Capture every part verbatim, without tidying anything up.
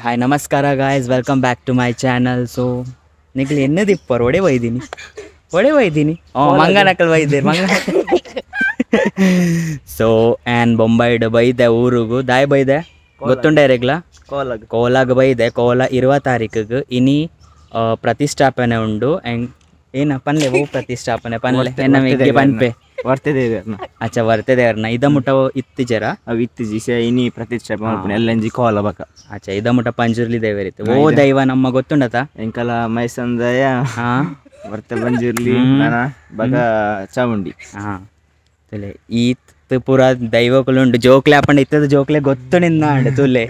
Hi ನಮಸ್ಕಾರ guys, welcome back to my channel. So ನಿಗ್ಲಿ ಎನ್ನದಿಪ್ಪರು ಒಡೆ ಒಯ್ದೀನಿ ಒಡೆ ಒಯ್ದೀನಿ ಮಂಗನಕಲ್ ಬೈದೆ ಮಂಗ. So an ಬೊಂಬೈಡ್ ಬೈದೆ ಊರಿಗೂ ದಾಯ್ ಬೈದೆ ಗೊತ್ತುಂಡೆ ರೆಗ್ಲ ಕೋಲಾಗ ಕೋಲಾಗ ಬೈದೆ. ಕೋಲ ಇರುವ ತಾರೀಕಿಗೆ ಇನಿ ಪ್ರತಿಷ್ಠಾಪನೆ ಉಂಡು. ಆ್ಯಂಡ್ ಏನ ಪನ್ಲೆ ಓ ಪ್ರತಿಷ್ಠಾಪನೆ ಪನ್ಲೆ ಎನ್ನ ಮೆಗ್ಗೆ ಪನ್ಪೆ ವರ್ತದೇವ್ರನ್ನ ಅಚ್ಚ ವರ್ತದೇವ್ರನ್ನ ಇದ ಮುಟ ಇತ್ತಿ ಜರ ಅವು ಇತ್ತಿ ಜಿಸ ಇನಿ ಪ್ರತಿಷ್ಠಾಪನೆ ಎಲ್ಲಂಜಿ ಕೋಲ ಬಕ ಅಚ್ಚ ಇದ ಮುಟ ಪಂಜುರ್ಲಿ ದೇವರಿತ್ತು. ಓ ದೈವ ನಮ್ಮ ಗೊತ್ತುಂಡತ ಎಂಕಲ ಮೈಸಂದಯ ಹಾ ವರ್ತ ಬಂಜುರ್ಲಿ ನನ ಬಗ ಚಾಮುಂಡಿ ಹಾ ತುಲೆ ಈತ್ ಪೂರ ದೈವಕುಲುಂಡು ಜೋಕ್ಲೆ ಹಾಪಂಡ ಇತ್ತದ ಜೋಕ್ಲೆ ಗೊತ್ತು ನಿಂದ ತುಲೆ.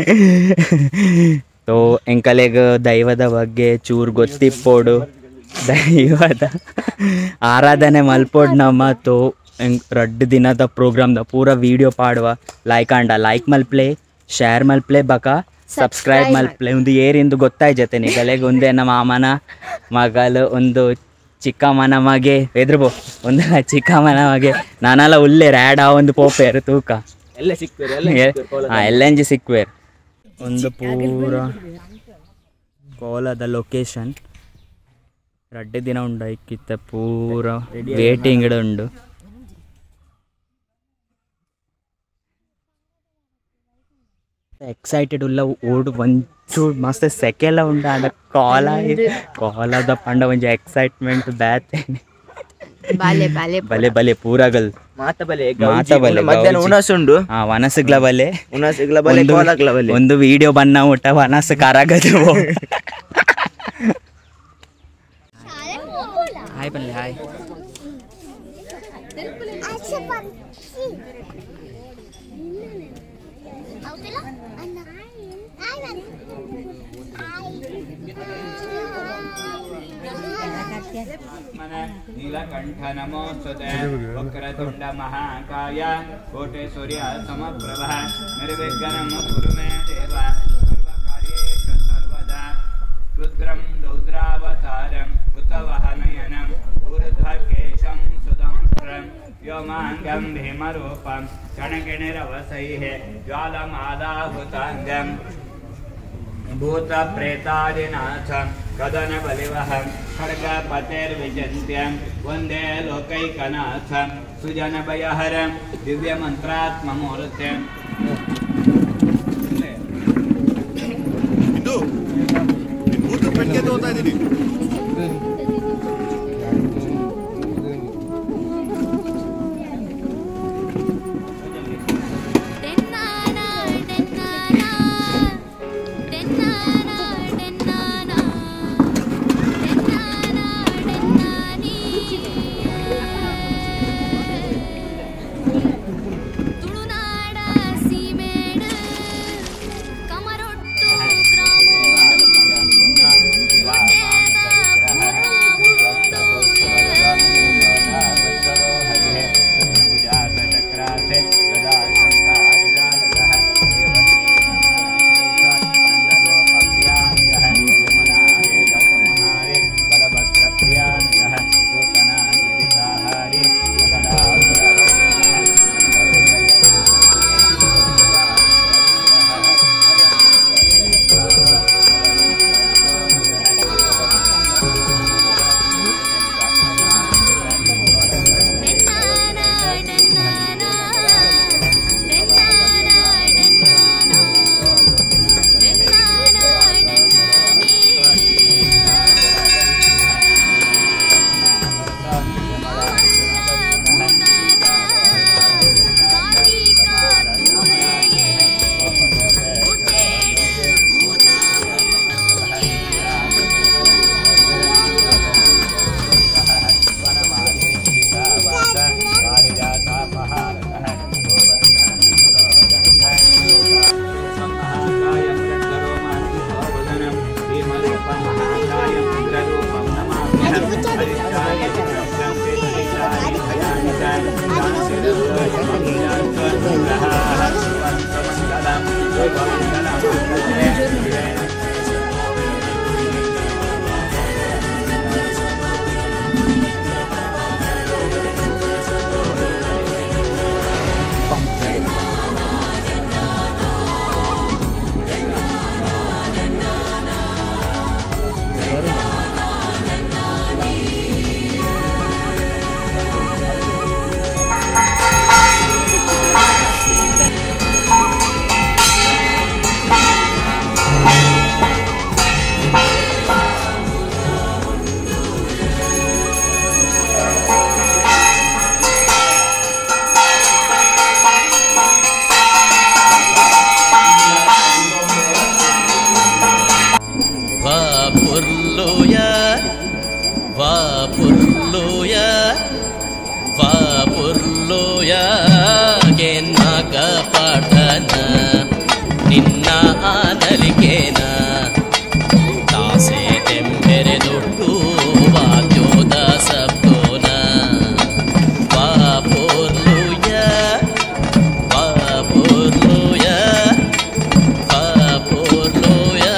ತೋ ಎಂಕಲೆಗ್ ದೈವದ ಬಗ್ಗೆ ಚೂರು ಗೊತ್ತಿಪ್ಪೋಡು, ದೈವದ ಆರಾಧನೆ ಮಲ್ಪೋಡು ನಮ್ಮ ತೋ ರಡ್ಡು ದಿನದ ಪ್ರೋಗ್ರಾಮ್ದ ಪೂರ ವೀಡಿಯೋ ಪಾಡುವ ಲೈಕ್ ಆಂಡ ಲೈಕ್ ಮಲ್ಪ್ಲೆ ಶೇರ್ ಮಲ್ಪ್ಲೆ ಬಕ ಸಬ್ಸ್ಕ್ರೈಬ್ ಮಲ್ಪ್ಲೆ ಒಂದು ಏರಿಂದು ಗೊತ್ತಾಯ್ಜತೆ ನಿಗಲೆಗೆ ಒಂದೇ ನಮ್ಮ ಮಾಮನ ಮಗಲು ಒಂದು ಚಿಕ್ಕಮ್ಮನ ಮಗೆ ಎದ್ರಬೋ ಒಂದು ಚಿಕ್ಕಮ್ಮನ ಮಗೆ ನಾನೆಲ್ಲ ಉಲ್ಲೆ ರ್ಯಾಡ್ ಆ ಒಂದು ಪೋಪೇರು ತೂಕ ಎಲ್ಲ ಸಿಕ್ವೇರ್ ಹಾಂ ಎಲ್ಲಂಜಿ ಸಿಕ್ವೇರ್ ಒಂದು ಪೂರ ಕೋಲದ ಲೊಕೇಶನ್ ರಡ್ಡೆ ದಿನ ಉಂಡು ಐಕ್ಕಿತ್ತ ಪೂರ ವೇಟಿಂಗ್ ಉಂಡು. ಎಕ್ಸೈಟೆಡ್ ಉಲ್ಲ ಓಡು ಒಂಚೂ ಮಸ್ತ್ ಸೆಕೆಲ್ಲ ಉಂಡು ಆಂಡ ಕೋಲ ಕೋಲದ ಪಂಡ ಒಂಜಿ ಎಕ್ಸೈಟ್ಮೆಂಟ್ ಬ್ಯಾತೆ ಬಲೆ ಬಲೆ ಪೂರಗಲ್ ಮಾತ ಬಲೆ ಮಾತ ಬಲೆ ಮಧ್ಯಾಹ್ನ ಉಣಸುಂಡು ಹಾ ವನಸಗ್ಲ ಬಲೆ ಉಣಸಿಗ್ಲ ಬಲೆ ಕೋಲಗ್ಲ ಬಲೆ ಒಂದು ವಿಡಿಯೋ ಬನ್ನ ಊಟ ವನಸ ಕರಗದು. ಹಾಯ್ ಬನ್ನಿ ಹಾಯ್ ನೀಲಕಂಠ ನಮೋಸ್ತುತೆ ವಕ್ರತುಂಡ ಮಹಾಕಾಯ ಕೋಟೆ ಸೂರ್ಯ ಸಮಪ್ರಭ ನಿರ್ವಿಘ್ನಂ ಕುರು ಮೇ ದೇವ ಸರ್ವಕಾರ್ಯೇಷು ಸರ್ವದಾ ರುದ್ರಂ ರೌದ್ರಾವತಾರಂ ಉತವಹನಯನಂ ಊರ್ಧ್ವಕೇಶಂ ಸುಧಂಸ್ರಂ ವ್ಯೋಮಾಂಗಂ ಭೀಮರೂಪಂ ಕ್ಷಣಗಿಣಿರವಸೈಃ ಜ್ವಾಲಮಾಲಾಹುತಾಂಗಂ ಭೂತ ಪ್ರೇತಾದಿನಾಥಂ ಕದನ ಬಲಿವಹಂ ಖಡ್ಗಪತೇರ್ವಿಚಿಂತ್ಯಂ ವಂದೇ ಲೋಕೈಕನಾಥಂ ಸುಜನ ಭಯಹರಂ ದಿವ್ಯ ಮಂತ್ರಾತ್ಮಮೂರ್ತಿಂ. ಇದು ಭೂತ ಪೆಟ್ಟಿಗೆ ತಗೋತಾ ಇದ್ದೀನಿ. ಿ Vapurluya, Vapurluya, Vapurluya, Genaga Padana, Ninna Analikena, Tase Tempere Duttu, Vadyoda Saptona, Vapurluya, Vapurluya, Vapurluya.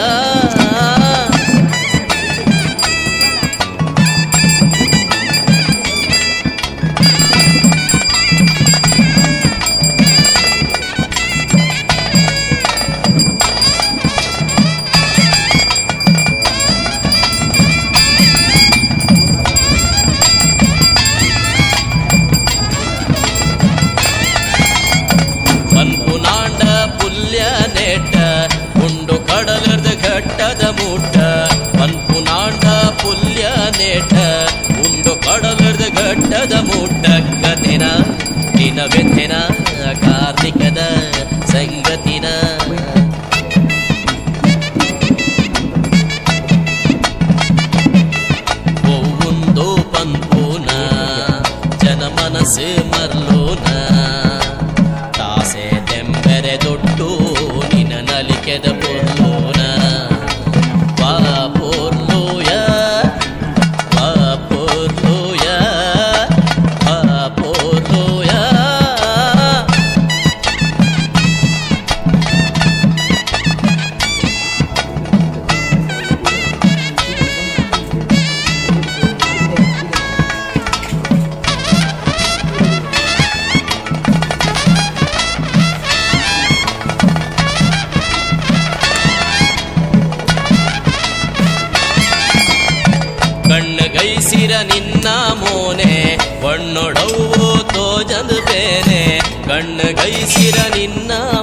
ಪನ್ಪುನಾಂಡ ಪುಲ್ಯ ನೆಟ್ಟ ಉಂಡು ಕಡಲರ್ದ ಘಟ್ಟದ ಮೂಟ ಪನ್ಪುನಾಂಡ ಪುಲ್ಯ ನೆಟ್ಟ ಉಂಡು ಕಡಲರ್ದ ಘಟ್ಟದ ಮೂಟ ಕಥೆನ ದಿನವೆಥೆನ ಕಾರ್ತಿಕದ ಸಂಗತಿನ ಒವ್ವುಂದೋ ಪನ್ಪುನ ಜನ ಮನಸ್ಸು ಮರ್ಲೋನ ತಾಸೆ ತೆಂಬೆರೆ ದೊಡ್ಡು ನಿನ್ನ ನಲಿಕೆದ ಪೊರ್ಲೋನ ವಾಪೊರ್ಲೋಯ ವಾಪೊರ್ಲೋಯ ವಾಪೊರ್ಲೋಯ ಕಣ್ಣಗೈಸಿರ ನಿನ್ನ ಮೋನೆ ಬಣ್ಣೊಡವು ತೋಜದು ಬೇನೆ ಕಣ್ಣಗೈಸಿರ ನಿನ್ನ